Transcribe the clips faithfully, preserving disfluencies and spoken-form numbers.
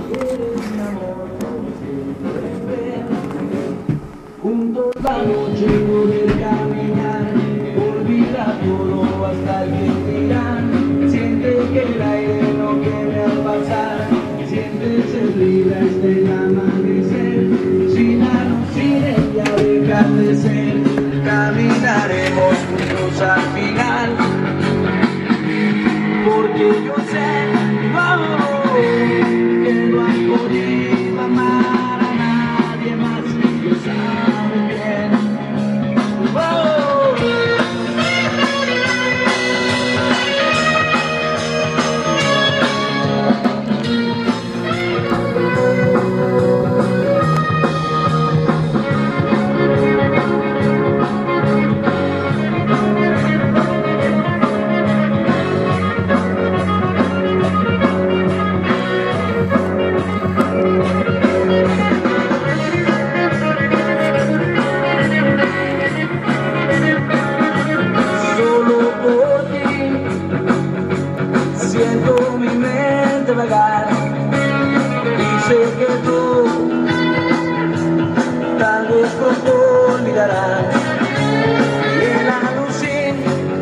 eres mi amor por siempre. Juntos la noche poder caminar, olvida todo hasta el que dirán. Siente que el aire no quiere al pasar, siente ser libre hasta el amanecer. Sin la luz, sin ella dejar de ser, caminaremos juntos al final. Porque yo sé, oh, que no has podido amar a nadie más, lo sabes bien. Oh. Siento mi mente vagar y sé que tú tal vez pronto olvidarás. Y el alucín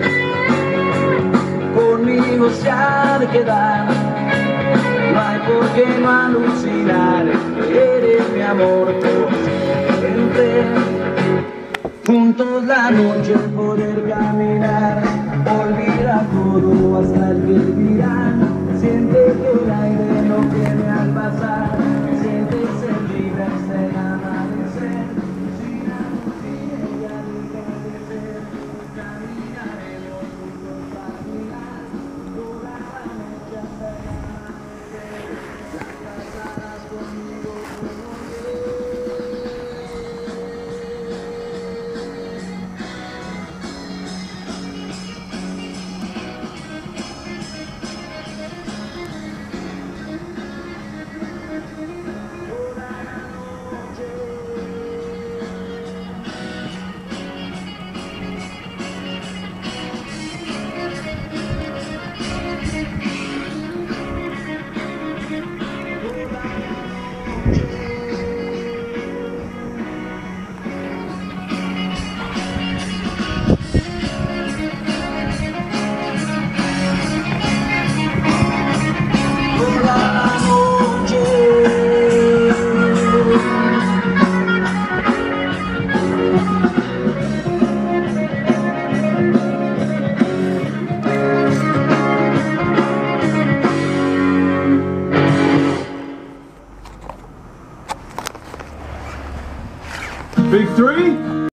conmigo se ha de quedar. No hay por qué no alucinar, eres mi amor por siempre. Juntos la noche poder caminar, olvida todo hasta el que dirán. Siente que el aire no viene al pasar, siente ser libre hasta el amanecer. Sin amor, sin ella dejar de ser, caminaremos juntos al final. Toda la noche hasta el amanecer, ya pasarás conmigo como Big three?